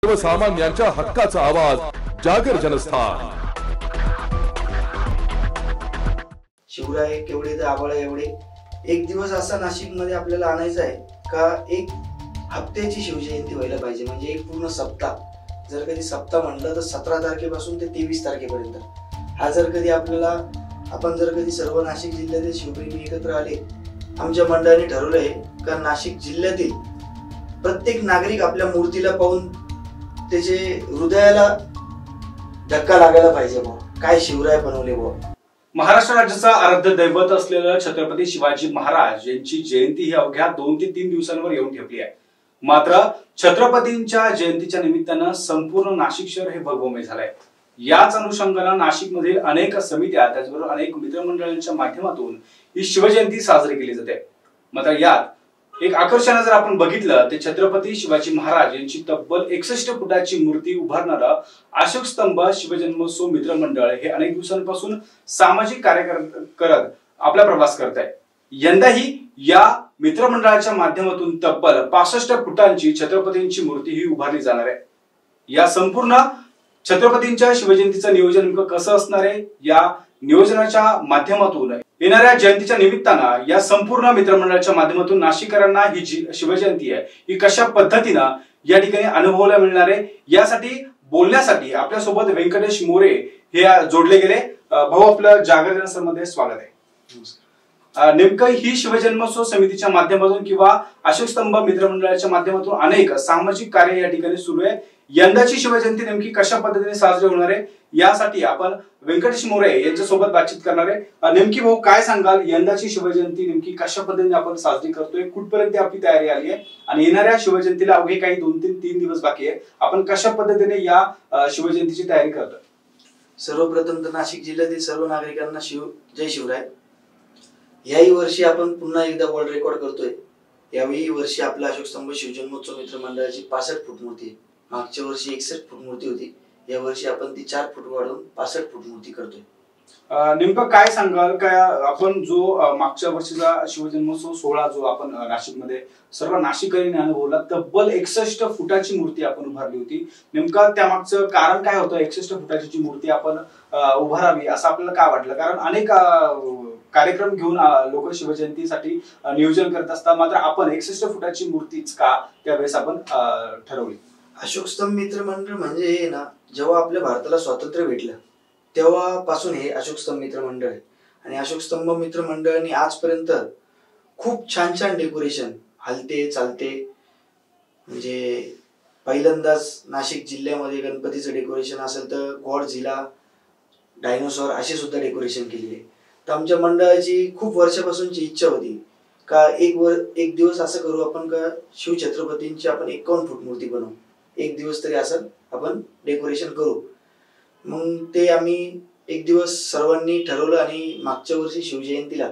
सर्वसामान्यांच्या हक्काचा आवाज जागर जनस्थान। शिवराय केवढे तर आबाळ एवढे एक दिवस असा नाशिक मध्ये आपल्याला आणायचा आहे का एक हप्त्याची शिवजयंती व्हायला पाहिजे, म्हणजे एक पूर्ण सप्ताह। जर कधी सप्ताह म्हणलं तर 17 तारखेपासून ते 23 तारखेपर्यंत हा जर कधी आपल्याला आपण जर कधी सर्व नाशिक जिल्ह्यातील शिवप्रेमी एकत्र आले, आमच्या मंडळाने ठरवलंय का नाशिक जिल्ह्यातील प्रत्येक नागरिक आपल्या मूर्तीला पाहून त्याचे हृदयाला धक्का लागायला पाहिजे बुवा, काय शिवराय बनवले बुवा। महाराष्ट्र राज्याचा आराध्य दैवत असलेलं छत्रपती शिवाजी महाराज यांची जयंती ही अवघ्या 2 ते 3 दिवसांवर येऊन ठेपली आहे। मात्र छत्रपतींच्या जयंतीच्या निमित्तानं संपूर्ण नाशिक शहर हे भगभोमे झालंय। याच अनुषंगानं नाशिकमधील अनेक समित्या त्याचबरोबर अनेक मित्रमंडळांच्या माध्यमातून ही शिवजयंती साजरी केली जाते। मात्र यात एक आकर्षण जर आपण बघितलं ते छत्रपती शिवाजी महाराज यांची तब्बल 61 फुटाची मूर्ती उभारणारं अशोक स्तंभ शिवजन्मोत्सव मित्रमंडळ हे अनेक दिवसांपासून सामाजिक कार्य करत आपला प्रवास करत आहे। यंदाही या मित्रमंडळाच्या माध्यमातून तब्बल 65 फुटांची छत्रपतींची मूर्ती ही उभारली जाणार आहे। या संपूर्ण छत्रपतींच्या शिवजयंतीचं नियोजन नेमकं कसं असणार आहे, या नियोजनाच्या माध्यमातून येणाऱ्या जयंतीच्या निमित्तानं या संपूर्ण मित्रमंडळाच्या माध्यमातून नाशिककरांना ही शिवजयंती आहे ही कशा पद्धतीनं या ठिकाणी अनुभवायला मिळणार आहे, यासाठी बोलण्यासाठी आपल्या सोबत व्यंकटेश मोरे हे जोडले गेले। भाऊ, आपलं जागर जनस्थानमध्ये स्वागत आहे। नेमकं ही शिवजन्मोत्सव समितीच्या माध्यमातून किंवा अशोक स्तंभ मित्रमंडळाच्या माध्यमातून अनेक सामाजिक कार्य या ठिकाणी सुरू आहे। यंदाची शिवजयंती नेमकी कशा पद्धतीने साजरी होणार आहे यासाठी आपण व्यंकटेश मोरे यांच्या सोबत बातचीत करणार आहे। नेमकी भाऊ काय सांगाल, यंदाची शिवजयंती नेमकी कशा पद्धतीने आपण साजरी करतोय, कुठपर्यंत आपली तयारी आली आहे आणि येणाऱ्या शिवजयंतीला अवघे काही 2 ते 3 दिवस बाकी आहे, आपण कशा पद्धतीने या शिवजयंतीची तयारी करतोय? सर्वप्रथम तर नाशिक जिल्ह्यातील सर्व नागरिकांना जय शिवराय। याही वर्षी आपण पुन्हा एकदा वर्ल्ड रेकॉर्ड करतोय। यावेळी वर्षी आपला अशोक स्तंभ शिवजन्मोत्सव मित्र मंडळाची 65 फूट मूर्ती, मागच्या वर्षी 61 फूट मूर्ती होती, या वर्षी आपण ती 4 फूट वाढवून 65 फूट मूर्ती करतोय। नेमकं काय सांगाल, काय आपण जो मागच्या वर्षीचा शिवजन्मोत्सव सोहळा जो आपण नाशिकमध्ये सर्व नाशिककरांनी अनुभवला, तब्बल 61 फुटाची मूर्ती आपण उभारली होती, नेमका त्यामागचं कारण काय होतं? 61 फुटाची जी मूर्ती आपण उभारावी असं आपल्याला काय वाटलं? कारण अनेक कार्यक्रम घेऊन लोक शिवजयंतीसाठी नियोजन करत असतात, मात्र आपण 61 फुटाची मूर्तीच का त्यावेळेस आपण ठरवली? अशोक स्तंभ मित्र मंडळ म्हणजे हे ना, जेव्हा आपल्या भारताला स्वातंत्र्य भेटलं तेव्हापासून हे अशोक स्तंभ मित्र मंडळ आहे। आणि अशोक स्तंभ मित्र मंडळाने आजपर्यंत खूप छान छान डेकोरेशन, हलते चालते, म्हणजे पहिल्यांदाच नाशिक जिल्ह्यामध्ये गणपतीचं डेकोरेशन असेल तर गॉडझिला, डायनोसॉर असे सुद्धा डेकोरेशन केलेले आहे। तर आमच्या मंडळाची खूप वर्षापासूनची इच्छा होती का एक दिवस असं करू आपण का शिवछत्रपतींची आपण 51 फूट मूर्ती बनवू, एक दिवस तरी असं आपण डेकोरेशन करू। मग ते आम्ही एक दिवस सर्वांनी ठरवलं आणि मागच्या वर्षी शिवजयंतीला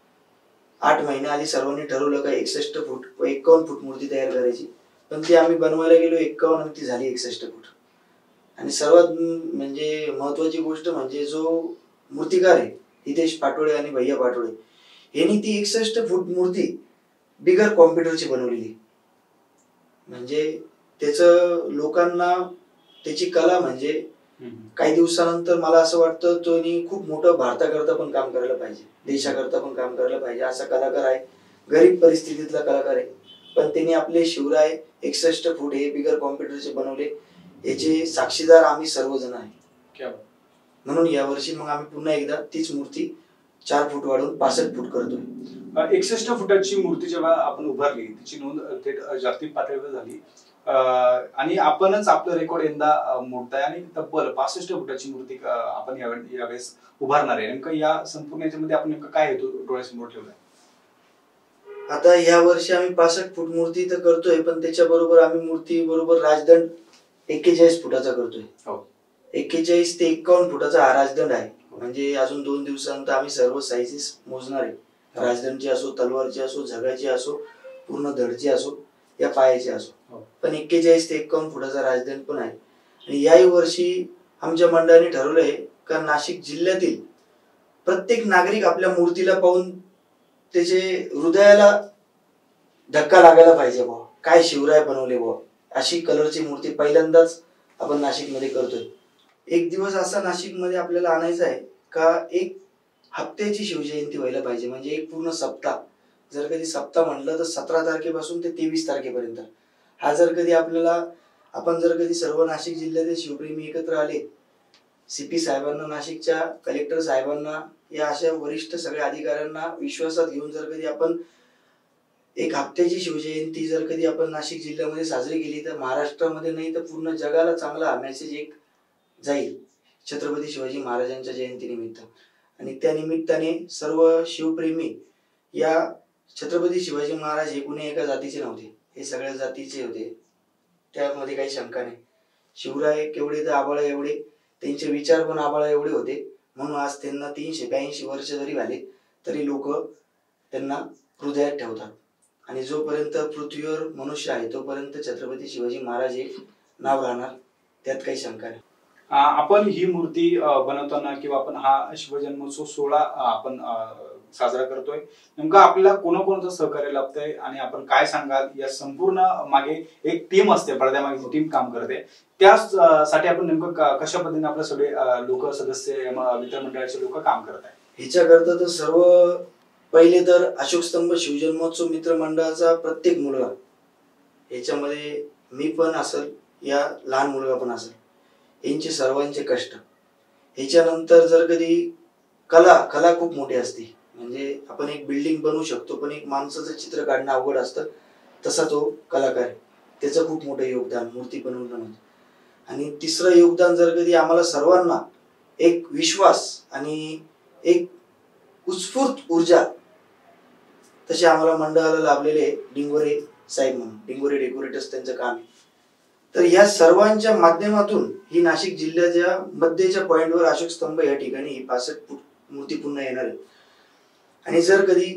8 महिन्या आधी सर्वांनी ठरवलं का 61 फूट व 51 फूट मूर्ती तयार करायची, पण ती आम्ही बनवायला गेलो 51 आणि ती झाली 61 फूट। आणि सर्वात म्हणजे महत्वाची गोष्ट म्हणजे जो मूर्तिकार आहे हितेश पाटोळे आणि भैया पाटोळे यांनी ती 61 फूट मूर्ती बिगर कॉम्प्युटरची बनवलेली, म्हणजे त्याचं लोकांना त्याची कला म्हणजे काही दिवसानंतर मला असं वाटतं तो खूप मोठं भारताकरता पण काम करायला पाहिजे, देशाकरता पण काम करायला पाहिजे असा कलाकार आहे। गरीब परिस्थितीतला कलाकार आहे, पण त्यांनी आपले शिवराय 61 फूट हे बिगर कॉम्प्युटरचे बनवले, याचे साक्षीदार आम्ही सर्वजण आहे। म्हणून यावर्षी मग आम्ही पुन्हा एकदा तीच मूर्ती 4 फूट वाढवून 65 फूट करतोय। 61 फुटाची मूर्ती जेव्हा आपण उभारली तिची नोंद थेट जागतिक पातळीवर झाली आणि आपणच आपलं रेकॉर्ड यंदा मोडताय आणि तब्बल 65 फुटाची मूर्ती आपण यावेळेस उभारणार आहे। नेमकं या संपूर्ण याच्यामध्ये आपण नेमकं काय हेतू डोळ्यासमोर ठेवलाय? आता या वर्षी आम्ही 65 फूट मूर्ती तर करतोय, पण त्याच्याबरोबर आम्ही मूर्ती बरोबर राजदंड 41 फुटाचा करतोय। 41 ते 51 फुटाचा हा राजदंड आहे, म्हणजे अजून 2 दिवसानंतर आम्ही सर्व साईजेस मोजणार आहे। राजदंडची असो, तलवारची असो, झगाची असो, पूर्ण धडची असो या पायाची असो, पण 41 ते 51 फुटाचा राजदंड पण आहे। आणि याही वर्षी आमच्या मंडळाने ठरवलंय का नाशिक जिल्ह्यातील प्रत्येक नागरिक आपल्या मूर्तीला पाहून त्याचे हृदयाला धक्का लागायला पाहिजे बुवा, काय शिवराय बनवले बुवा, अशी कलरची मूर्ती पहिल्यांदाच आपण नाशिकमध्ये करतोय. एक दिवस असा नाशिकमध्ये आपल्याला आणायचा आहे का एक हप्त्याची शिवजयंती व्हायला पाहिजे, म्हणजे एक पूर्ण सप्ताह. जर कधी सप्ताह म्हटलं तर 17 तारखेपासून ते 23 तारखेपर्यंत. हा जर कधी आपण जर कधी सर्व नाशिक जिल्ह्यातील शिवप्रेमी एकत्र आले, CP साहेबांना, नाशिकच्या कलेक्टर साहेबांना, या अशा वरिष्ठ सगळ्या अधिकाऱ्यांना विश्वासात घेऊन जर कधी आपण एक हप्त्याची शिवजयंती जर कधी आपण नाशिक जिल्ह्यामध्ये साजरी केली तर महाराष्ट्रामध्ये नाही तर पूर्ण जगाला चांगला मेसेज एक जाईल छत्रपती शिवाजी महाराजांच्या जयंतीनिमित्त. आणि त्या निमित्ताने सर्व शिवप्रेमी, या छत्रपती शिवाजी महाराज हे कुणी एका जातीचे नव्हते, हे सगळ्या जातीचे होते, त्यामध्ये काही शंका नाही. शिवराय केवढे तर आबाळ एवढे, त्यांचे विचार पण आबाळ एवढे होते, म्हणून आज त्यांना 382 वर्ष जरी झाले तरी लोक त्यांना हृदयात ठेवतात. आणि जोपर्यंत पृथ्वीवर मनुष्य आहे तोपर्यंत छत्रपती शिवाजी महाराज हे नाव राहणार, त्यात काही शंका नाही. आपण ही मूर्ती बनवताना किंवा आपण हा शिवजन्मोत्सव सोहळा आपण साजरा करतोय, नेमका आपल्याला कोणाकोणाचं सहकार्य लाभतंय आणि आपण काय सांगाल? या संपूर्ण मागे एक टीम असते, पडद्यामागे टीम काम करते, त्यासाठी आपण नेमकं कशा पद्धतीने आपले सगळे लोक, सदस्य, मित्रमंडळाचे लोक काम करत आहे? ह्याच्याकरता तर सर्व पहिले तर अशोक स्तंभ शिवजन्मोत्सव मित्र मंडळाचा प्रत्येक मुलगा, ह्याच्यामध्ये मी पण असेल, या लहान मुलगा पण असेल, यांचे सर्वांचे कष्ट. ह्याच्यानंतर जर कधी कला खूप मोठी असते, म्हणजे आपण एक बिल्डिंग बनवू शकतो पण एक माणसाचं चित्र काढणं अवघड असतं, तसा तो कलाकार आहे, त्याचं खूप मोठं योगदान मूर्ती बनवण्यामध्ये. आणि तिसरं योगदान जर कधी आम्हाला सर्वांना एक विश्वास आणि एक उत्स्फूर्त ऊर्जा तसे आम्हाला मंडळाला लाभलेले डिंगोरे साहेब म्हणून, डिंगोरे डेकोरेटर्स त्यांचं काम आहे. तर या सर्वांच्या माध्यमातून ही नाशिक जिल्ह्याच्या मध्येच्या पॉइंटवर अशोक स्तंभ या ठिकाणी ही 65 फूट मूर्ती पुन्हा येणार आहे. आणि जर कधी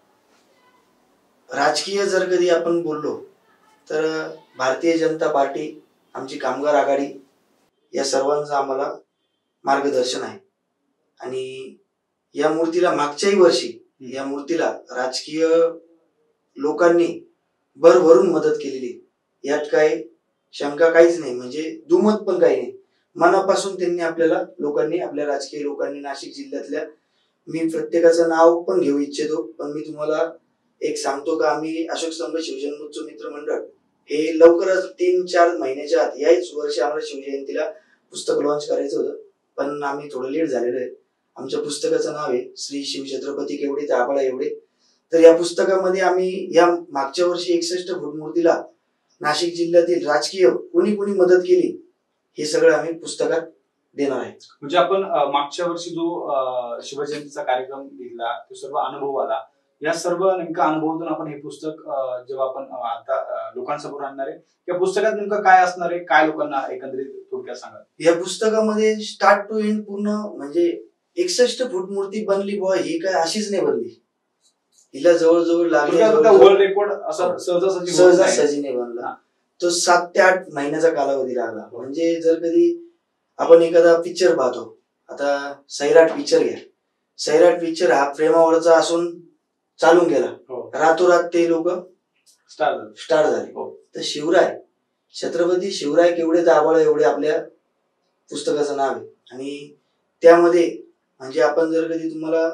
राजकीय जर कधी आपण बोललो तर भारतीय जनता पार्टी, आमची कामगार आघाडी, या सर्वांचं आम्हाला मार्गदर्शन आहे. आणि या मूर्तीला मागच्याही वर्षी या मूर्तीला राजकीय लोकांनी भरभरून मदत केलेली, यात काय शंका काहीच नाही, म्हणजे दुमत पण काही नाही. मनापासून त्यांनी लोकांनी, आपल्या राजकीय लोकांनी नाशिक जिल्ह्यातल्या, मी प्रत्येकाचं नाव पण घेऊ इच्छितो, पण मी तुम्हाला एक सांगतो का आम्ही अशोक स्तंभ शिवजन्मोत्सव मित्र मंडळ हे लवकरच 3-4 महिन्याच्या आत, याच वर्षी आम्हाला शिवजयंतीला पुस्तक लॉन्च करायचं होतं, पण आम्ही थोडं लेट झालेलं आहे. आमच्या पुस्तकाचं नाव आहे श्री शिवछत्रपती केवढे ते आबाळा एवढे. तर या पुस्तकामध्ये आम्ही या मागच्या वर्षी 61 फूट मूर्तीला नाशिक जिल्ह्यातील राजकीय कोणी मदत केली हे सगळं आम्ही पुस्तकात देणार आहे. म्हणजे आपण मागच्या वर्षी जो शिवजयंतीचा कार्यक्रम घेतला, तो सर्व अनुभव आला, या सर्व नेमका अनुभवातून आपण हे पुस्तक जेव्हा आपण आता लोकांसमोर आणणार आहे, या पुस्तकात नेमकं काय असणार आहे, काय लोकांना एकंदरीत थोडक्यात सांगा? या पुस्तकामध्ये स्टार्ट टू एंड पूर्ण, म्हणजे 61 फूट मूर्ती बनली बुवा, ही काय अशीच नाही बनली, हिला जवळजवळ लागले वर्ल्ड रेकॉर्ड असं सहजासहजी नाही बनला, तो 7 ते 8 महिन्याचा कालावधी लागला. म्हणजे जर कधी आपण एखादा पिक्चर पाहतो, आता सैराट पिक्चर घ्या, सैराट पिक्चर हा प्रेमावरचा असून चालून गेला, रातोरात ते लोक स्टार झाले. तर शिवराय, छत्रपती शिवराय केवढे आबाळ एवढे आपल्या पुस्तकाचं नाव आहे. आणि त्यामध्ये म्हणजे आपण जर कधी तुम्हाला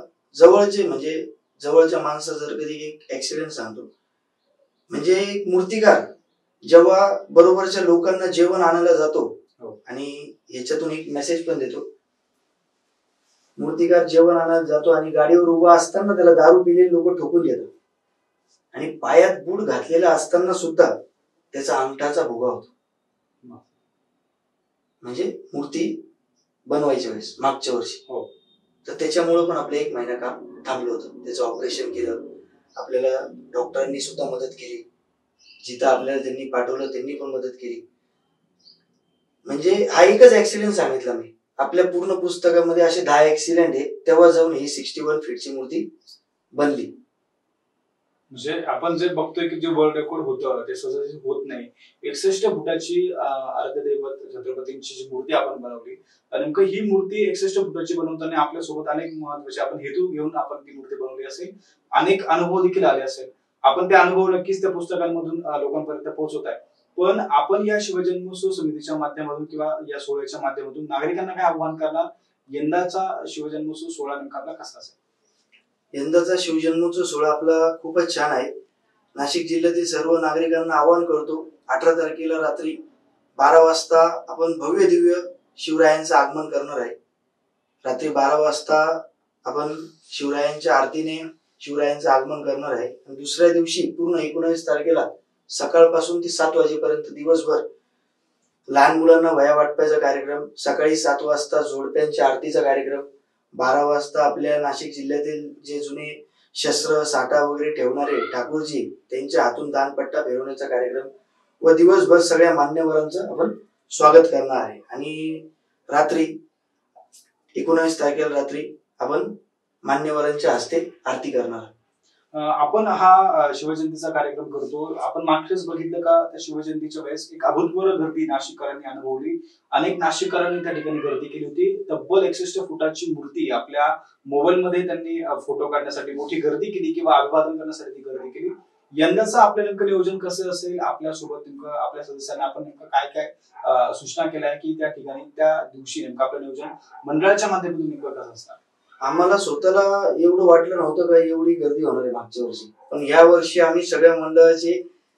जवळच्या माणसाचा जर कधी एक ऍक्सिडेंट सांगतो, म्हणजे एक मूर्तिकार जेव्हा बरोबरच्या लोकांना जेवण आणायला जातो, आणि याच्यातून एक मेसेज पण देतो, मूर्तिकार जेवण आणायला जातो आणि गाडीवर उभा असताना त्याला दारू पिलेले लोक ठोकून देतात, आणि पायात बूट घातलेला असताना सुद्धा त्याचा अंगठाचा भोगा होतो. म्हणजे मूर्ती बनवायच्या वेळेस मागच्या वर्षी, तर त्याच्यामुळे पण आपलं 1 महिना काम थांबलं होतं. त्याचं ऑपरेशन केलं, आपल्याला डॉक्टरांनी सुद्धा मदत केली, जिथं आपल्याला त्यांनी पाठवलं त्यांनी पण मदत केली. म्हणजे हा एकच ऍक्सिडेंट सांगितला मी, आपल्या पूर्ण पुस्तकामध्ये असे 10 ऍक्सिडेंट आहे, तेव्हा जाऊन ही 61 फीटची मूर्ती बनली. म्हणजे आपण जे बघतोय की जे वर्ल्ड रेकॉर्ड होतं ते सहज होत नाही. 61 फुटाची अर्धदैवत छत्रपतींची जी मूर्ती आपण बनवली, नेमकं ही मूर्ती 61 फुटाची बनवताना आपल्यासोबत अनेक महत्वाचे आपण हेतू घेऊन आपण ती मूर्ती बनवली असेल, अनेक अनुभव देखील आले असेल. आपण ते अनुभव नक्कीच त्या पुस्तकांमधून लोकांपर्यंत पोहोचवत आहे. पण आपण या शिवजन्मोत्सव समितीच्या माध्यमातून किंवा या सोहळ्याच्या माध्यमातून नागरिकांना काय आव्हान करणार? यंदाचा शिवजन्मोत्सव सोहळा नेमका आपला कसा असेल? यंदाचा शिवजन्मोत्सव सोहळा आपला खूपच छान आहे. नाशिक जिल्ह्यातील सर्व नागरिकांना आवाहन करतो, 18 तारखेला रात्री 12 वाजता आपण भव्य दिव्य शिवरायांचं आगमन करणार आहे. रात्री 12 वाजता आपण शिवरायांच्या आरतीने शिवरायांचं आगमन करणार आहे. आणि दुसऱ्या दिवशी पूर्ण 19 तारखेला सकाळपासून ते 7 वाजेपर्यंत दिवसभर लहान मुलांना वह्या वाटपाचा कार्यक्रम, सकाळी 7 वाजता जोडप्यांच्या आरतीचा कार्यक्रम, 12 वाजता आपल्या नाशिक जिल्ह्यातील जे जुने शस्त्र साठा वगैरे ठेवणारे ठाकूरजी त्यांच्या हातून दानपट्टा फिरवण्याचा कार्यक्रम व दिवसभर सगळ्या मान्यवरांचं आपण स्वागत करणार आहे. आणि रात्री 19 तारखेला रात्री आपण मान्यवरांच्या हस्ते आरती करणार. आपण हा शिवजयंतीचा कार्यक्रम करतो. आपण मागच्याच बघितलं का त्या शिवजयंतीच्या वेळेस एक अभूतपूर्व गर्दी नाशिककरांनी अनुभवली. अनेक नाशिककरांनी त्या ठिकाणी गर्दी केली होती. तब्बल 61 फुटाची मूर्ती आपल्या मोबाईलमध्ये त्यांनी फोटो काढण्यासाठी मोठी गर्दी केली किंवा अभिवादन करण्यासाठी ती गर्दी केली. यंदाचं आपलं नेमकं नियोजन कसं असेल? आपल्यासोबत नेमकं आपल्या सदस्यांना आपण नेमकं काय काय सूचना केल्या की त्या ठिकाणी त्या दिवशी नेमकं आपलं नियोजन मंडळाच्या माध्यमातून नेमकं कसं असणार? आम्हाला स्वतःला एवढं वाटलं नव्हतं का एवढी गर्दी होणार आहे मागच्या वर्षी, पण या वर्षी आम्ही सगळ्या मंडळाचे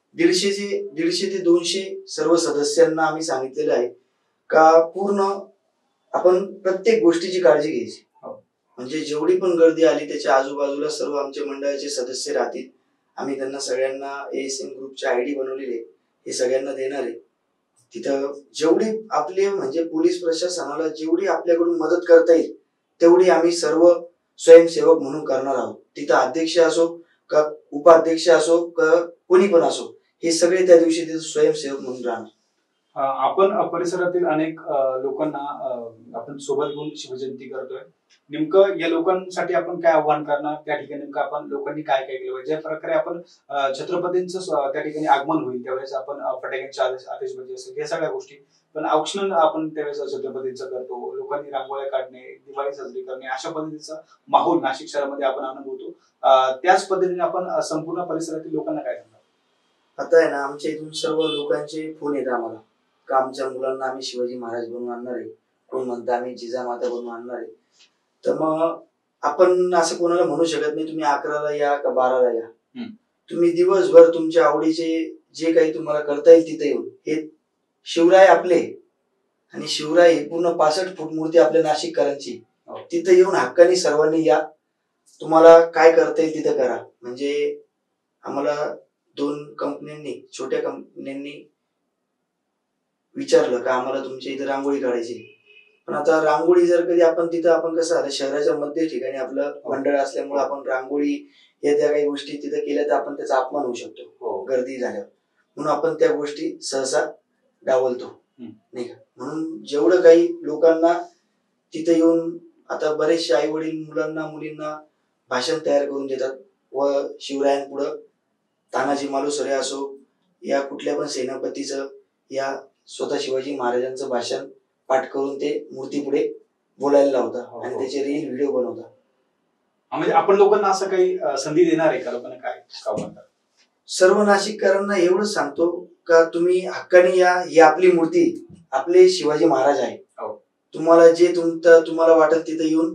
150 ते 200 सर्व सदस्यांना आम्ही सांगितलेलं आहे का पूर्ण आपण प्रत्येक गोष्टीची काळजी घ्यायची. म्हणजे जेवढी पण गर्दी आली त्याच्या आजूबाजूला सर्व आमच्या मंडळाचे सदस्य राहतील. आम्ही त्यांना सगळ्यांना ASM ग्रुपचे ID बनवलेले हे सगळ्यांना देणार आहे. तिथं जेवढी आपले म्हणजे पोलीस प्रशासनाला जेवढी आपल्याकडून मदत करता येईल तेवढी आम्ही सर्व स्वयंसेवक म्हणून करणार आहोत. तिथं अध्यक्ष असो का उपाध्यक्ष असो का कोणी पण असो, हे सगळे त्या दिवशी तिथं स्वयंसेवक म्हणून राहणार. आपण परिसरातील अनेक लोकांना आपण सोबत घेऊन शिवजयंती करतोय. नेमकं या लोकांसाठी आपण काय आव्हान करणार? त्या ठिकाणी नेमकं आपण लोकांनी काय काय केलं पाहिजे? ज्या प्रकारे आपण छत्रपतींचं त्या ठिकाणी आगमन होईल त्यावेळेस आपण फटाक्यांची आतिषबाजी असेल या सगळ्या गोष्टी, पण औक्षण आपण त्यावेळेस छत्रपतींचं करतो. लोकांनी रांगोळ्या काढणे, दिवाळी साजरी करणे, अशा पद्धतीचा माहोल नाशिक शहरामध्ये आपण अनुभवतो. त्याच पद्धतीने आपण संपूर्ण परिसरातील लोकांना काय सांगणार? आता आहे ना, आमच्या इथून सर्व लोकांचे फोन येतात आम्हाला का आमच्या मुलांना आम्ही शिवाजी महाराज बनवून आणणार आहे, कोण म्हणतं आम्ही जिजामाता बनवून आणणार आहे. तर मग आपण असं कोणाला म्हणू शकत नाही तुम्ही 11ला या का 12ला या. तुम्ही दिवसभर तुमच्या आवडीचे जे काही तुम्हाला करता येईल तिथे येऊन, हे शिवराय आपले आणि शिवराय ही पूर्ण 65 फूट मूर्ती आपल्या नाशिककरांची, तिथे येऊन हक्काने सर्वांनी या. तुम्हाला काय करता येईल तिथं करा. म्हणजे आम्हाला 2 कंपन्यांनी, छोट्या कंपन्यांनी विचारलं का आम्हाला तुमच्या इथे रांगोळी काढायची, पण आता रांगोळी जर कधी आपण तिथं आपण कसं आलं शहराच्या मध्य ठिकाणी आपलं मंडळ असल्यामुळे आपण रांगोळी या त्या काही गोष्टी तिथं केल्या तर आपण त्याचा अपमान होऊ शकतो गर्दी झाल्यावर, म्हणून आपण त्या गोष्टी सहसा डावलतो नाही का. म्हणून जेवढं काही लोकांना तिथे येऊन, आता बरेचसे आई वडील मुलांना मुलींना भाषण तयार करून देतात व शिवरायांपुढं तानाजी मालुसरे असो या कुठल्या पण सेनापतीचं या स्वतः शिवाजी महाराजांचं भाषण पाठ करून ते मूर्ती पुढे बोलायला लावतात आणि त्याचे रील व्हिडिओ बनवतात. म्हणजे आपण लोकांना असं काही संधी देणार आहे का? लोकांना काय म्हणतात? सर्व नाशिककरांना एवढंच सांगतो का तुम्ही हक्काने या. ही आपली मूर्ती, आपले शिवाजी महाराज आहे. तुम्हाला जे तुम्हाला वाटत तिथे येऊन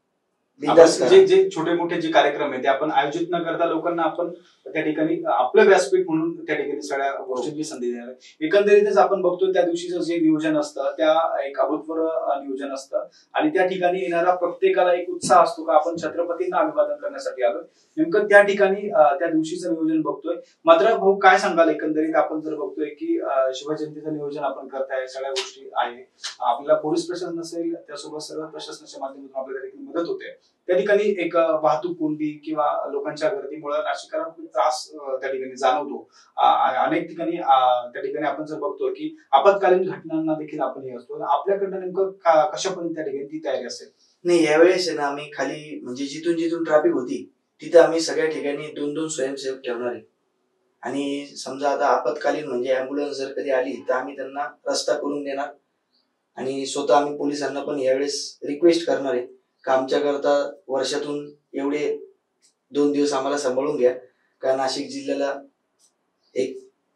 जे छोटे मोठे जे कार्यक्रम आहे ते आपण आयोजित न करता लोकांना आपण त्या ठिकाणी आपलं व्यासपीठ म्हणून त्या ठिकाणी सगळ्या गोष्टींची संधी देणार आहे. एकंदरीतच आपण बघतो त्या दिवशीचं जे नियोजन असतं त्या एक अभूतपूर्व नियोजन असतं आणि त्या ठिकाणी येणारा प्रत्येकाला एक उत्साह असतो का आपण छत्रपतींना अभिवादन करण्यासाठी आलोय. नेमकं त्या ठिकाणी त्या दिवशीचं नियोजन बघतोय. मात्र भाऊ काय सांगाल, एकंदरीत आपण जर बघतोय की शिवजयंतीचं नियोजन आपण करताय, सगळ्या गोष्टी आहे, आपल्याला पोलीस प्रशासन नसेल त्यासोबत सर्व प्रशासनाच्या माध्यमातून आपल्याला देखील मदत होते. त्या ठिकाणी एक वाहतूक कोंडी किंवा लोकांच्या गर्दीमुळे नाशिककरांना खूप त्रास त्या ठिकाणी जाणवतो. अनेक ठिकाणी त्या ठिकाणी आपण जर बघतो की आपत्कालीन घटनांना देखील आपण हे असतो. आपल्याकडनं नेमकं कशा पद्धतीने त्या ठिकाणी ती तयारी असेल? नाही, यावेळेस आहे ना आम्ही खाली म्हणजे जिथून जिथून ट्रॅफिक होती तिथे आम्ही सगळ्या ठिकाणी 2-2 स्वयंसेवक ठेवणार आहे. आणि समजा आता आपत्कालीन म्हणजे अँब्युलन्स जर कधी आली तर आम्ही त्यांना रस्ता करून देणार. आणि स्वतः आम्ही पोलिसांना पण यावेळेस रिक्वेस्ट करणार आहे का आमच्याकरता वर्षातून एवढे 2 दिवस आम्हाला सांभाळून घ्या, का नाशिक जिल्ह्याला एक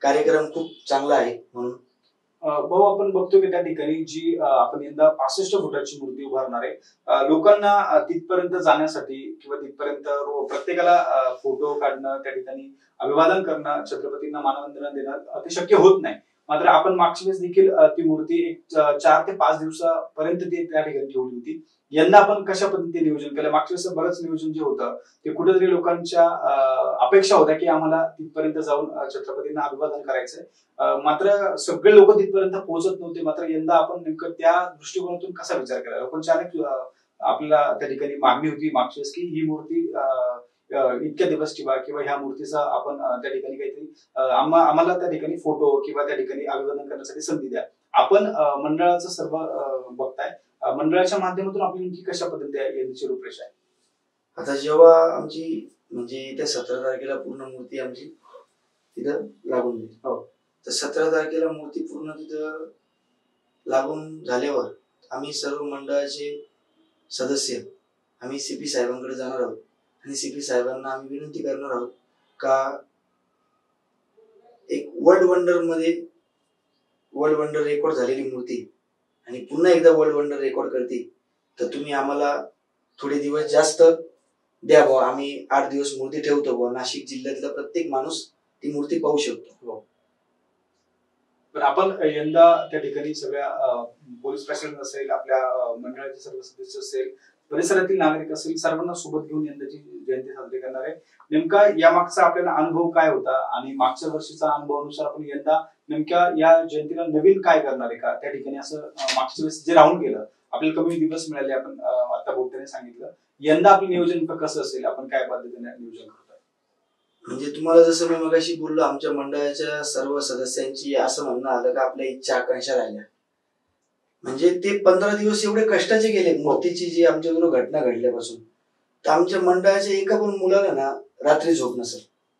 कार्यक्रम खूप चांगला आहे म्हणून. भाऊ, आपण बघतो की त्या ठिकाणी जी आपण यंदा 65 फुटाची मूर्ती उभारणार आहे, लोकांना तिथपर्यंत जाण्यासाठी किंवा तिथपर्यंत प्रत्येकाला फोटो काढणं, त्या ठिकाणी अभिवादन करणं, छत्रपतींना मानवंदना देणं ते शक्य होत नाही. मात्र आपण मागच्या वेळेस देखील ती मूर्ती एक 4 ते 5 दिवसापर्यंत ती त्या ठिकाणी ठेवली होती. यंदा आपण कशा पद्धतीने नियोजन केलं? मागच्या वेळेस बरंच नियोजन जे होतं ते कुठेतरी लोकांच्या अपेक्षा होत्या की आम्हाला तिथपर्यंत जाऊन छत्रपतींना अभिवादन करायचंय, मात्र सगळे लोक तिथपर्यंत पोहोचत नव्हते. मात्र यंदा आपण नेमकं त्या दृष्टिकोनातून कसा विचार केला? लोकांची अनेक आपल्याला त्या ठिकाणी मागणी होती मागच्या वेळेस की ही मूर्ती इतक्या दिवस ठेवा किंवा ह्या मूर्तीचा आपण त्या ठिकाणी काहीतरी आम्हाला त्या ठिकाणी फोटो किंवा त्या ठिकाणी अभिवादन करण्यासाठी संधी द्या. आपण मंडळाचं सर्व बघताय, मंडळाच्या माध्यमातून आपली नेमकी कशा पद्धतीने यंदाची रूपरेषा आहे? आता जेव्हा आमची म्हणजे त्या 17 तारखेला पूर्ण मूर्ती आमची तिथं लागून गेली, तर 17 तारखेला मूर्ती पूर्ण तिथं लागून झाल्यावर आम्ही सर्व मंडळाचे सदस्य आम्ही सीपी साहेबांकडे जाणार आहोत आणि सीपी साहेबांना आम्ही विनंती करणार आहोत का एक वर्ल्ड वंडर रेकॉर्ड झालेली मूर्ती आणि पुन्हा एकदा वर्ल्ड वंडर रेकॉर्ड करते, तर तुम्ही आम्हाला थोडे दिवस जास्त द्या बुवा, आम्ही 8 दिवस मूर्ती ठेवतो बुवा, नाशिक जिल्ह्यातला प्रत्येक माणूस ती मूर्ती पाहू शकतो. पण आपण यंदा त्या ठिकाणी सगळ्या पोलीस प्रशासन असेल, आपल्या मंडळाचे सर्व सदस्य असेल, परिसरातील नागरिक असेल, सर्वांना सोबत घेऊन यंदाची जयंती साजरी करणार आहे. नेमका या मागचा आपल्याला अनुभव काय होता आणि मागच्या वर्षीचा अनुभवानुसार आपण यंदा नेमक्या या जयंतीला नवीन काय करणार आहे का? त्या ठिकाणी असं मागच्या वेळेस जे राहून गेलं, आपल्याला कमी दिवस मिळाले, आपण आता बोलताना सांगितलं, यंदा आपलं नियोजन कसं असेल, आपण काय पद्धतीने नियोजन करतोय? म्हणजे तुम्हाला जसं मी मगाशी बोललो, आमच्या मंडळाच्या सर्व सदस्यांची असं म्हणणं आलं का आपल्या इच्छा आकांक्षा राहिल्या. म्हणजे ते 15 दिवस एवढे कष्टाचे गेले मूर्तीची जी आमच्याबरोबर घटना घडल्यापासून, तर आमच्या मंडळाच्या एका पण मुलाला ना रात्री झोप नसेल.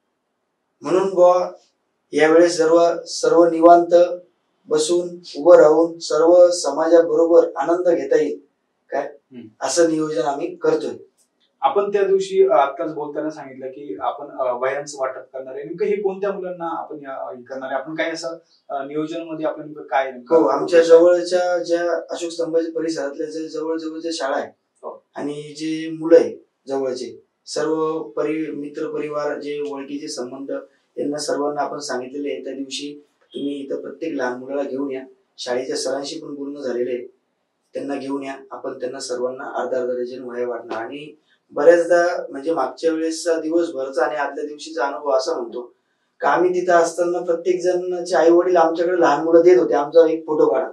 म्हणून बुवा यावेळेस सर्व निवांत बसून उभं राहून सर्व समाजाबरोबर आनंद घेता येईल काय, असं नियोजन आम्ही करतोय. आपण त्या दिवशी आताच बोलताना सांगितलं की आपण वह्यांचं वाटप करणार आहे, नेमकं हे कोणत्या मुलांना आपण करणार आहे? आपण काय असं नियोजनामध्ये आपण काय? हो, आमच्या जवळच्या ज्या अशोक स्तंभाच्या परिसरातल्या ज्या जवळच्या शाळा आहे आणि जे मुलं आहे जवळचे सर्व मित्र परिवार, जे ओळखीचे संबंध, यांना सर्वांना आपण सांगितलेले आहे त्या दिवशी तुम्ही इथं प्रत्येक लहान मुलाला घेऊन या. शाळेच्या सरांशी पण बोलणं झालेलं आहे, त्यांना घेऊन या. आपण त्यांना सर्वांना अर्धा डझन वह्या वाटणार. आणि बऱ्याचदा म्हणजे मागच्या वेळेसचा दिवसभरचा आणि आदल्या दिवशीचा अनुभव असा म्हणतो का आम्ही तिथं असताना प्रत्येक जणचे आई वडील आमच्याकडे लहान मुलं देत होते, आमचा एक फोटो काढा,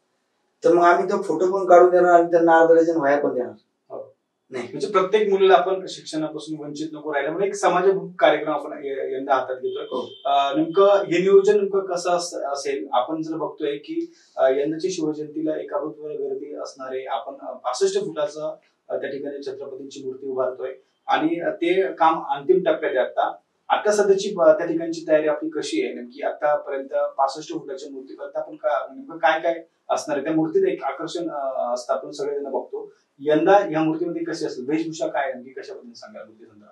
तर मग आम्ही तो फोटो पण काढून देणार आणि त्यांना अर्धा डझन वह्या पण देणार. नाही म्हणजे प्रत्येक मुलीला आपण शिक्षणापासून वंचित नको राहिला म्हणजे एक समाजभिमुख कार्यक्रम आपण यंदा हातात घेतोय. नेमकं हे नियोजन नेमकं कसं असेल? आपण जर बघतोय की यंदाची शिवजयंतीला एक अभूतपूर्व गर्दी असणार आहे. आपण 65 फुटाचं त्या ठिकाणी छत्रपतींची मूर्ती उभारतोय आणि ते काम अंतिम टप्प्यात आहे. आता सध्याची त्या ठिकाणची तयारी आपली कशी आहे? नेमकी आतापर्यंत 65 फुटाच्या मूर्तीपर्यंत आपण नेमकं काय काय असणार आहे? त्या मूर्तीत एक आकर्षण असतं, आपण सगळेजण बघतो. यंदा या मूर्तीमध्ये कशी असेल, वेशभूषा काय नेमकी कशा पद्धतीने सांगा मूर्ती संदर्भात?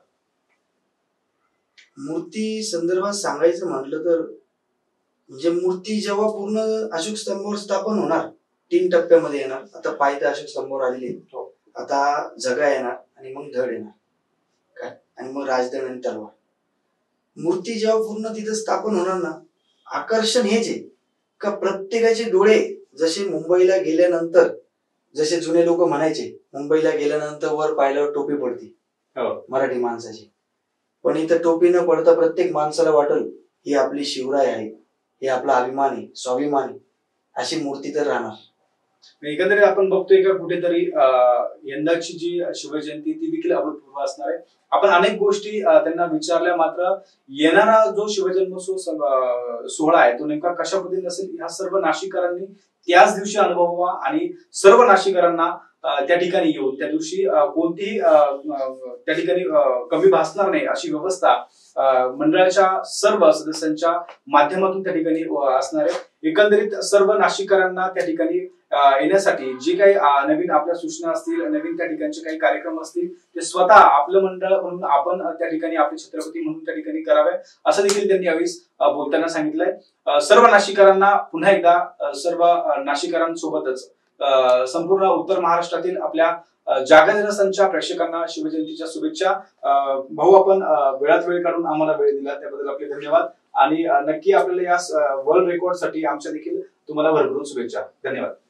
मूर्ती संदर्भात सांगायचं म्हटलं तर म्हणजे मूर्ती जेव्हा पूर्ण अशोक स्तंभावर स्थापन होणार 3 टप्प्यामध्ये येणार. आता पाय तर अशोक स्तंभावर आलेले, आता झगा येणार आणि मग धड येणार काय, आणि मग राजदंड आणि तलवार. मूर्ती जेव्हा पूर्ण तिथं स्थापन होणार ना, आकर्षण हेच आहे का प्रत्येकाचे डोळे जसे मुंबईला गेल्यानंतर, जसे जुने लोक म्हणायचे मुंबईला गेल्यानंतर वर पाहिल्यावर टोपी पडते मराठी माणसाची, पण इथं टोपी न पडता प्रत्येक माणसाला वाटेल ही आपली शिवराय आहे, हे आपला अभिमान आहे, स्वाभिमान आहे, अशी मूर्ती तर राहणार. एकंदरीत आपण बघतोय का कुठेतरी यंदाची जी शिवजयंती ती देखील अभूतपूर्व असणार आहे. आपण अनेक गोष्टी त्यांना विचारल्या, मात्र येणारा जो शिवजन्मोत्सव सोहळा आहे तो नेमका कशा पद्धतीने असेल ह्या सर्व नाशिककरांनी त्याच दिवशी अनुभवावा आणि सर्व नाशिककरांना त्या ठिकाणी येऊन त्या दिवशी कोणतीही त्या ठिकाणी कमी भासणार नाही अशी व्यवस्था मंडळाच्या सर्व सदस्यांच्या माध्यमातून त्या ठिकाणी असणार आहे. एकंदरीत सर्व नाशिककरांना त्या ठिकाणी येण्यासाठी जे काही नवीन आपल्या सूचना असतील, नवीन त्या ठिकाणचे काही कार्यक्रम असतील, ते स्वतः आपलं मंडळ म्हणून आपण त्या ठिकाणी आपले छत्रपती म्हणून त्या ठिकाणी करावे, असं देखील त्यांनी यावेळी बोलताना सांगितलंय. सर्व नाशिकरांना पुन्हा एकदा सर्व नाशिकरांसोबतच संपूर्ण उत्तर महाराष्ट्रातील आपल्या जागर जनस्थानच्या प्रेक्षकांना शिवजयंतीच्या शुभेच्छा. भाऊ, आपण वेळात वेळ काढून आम्हाला वेळ दिला त्याबद्दल आपले धन्यवाद आणि नक्की आपल्याला या वर्ल्ड रेकॉर्ड साठी आमच्या देखील तुम्हाला भरभरून शुभेच्छा. धन्यवाद.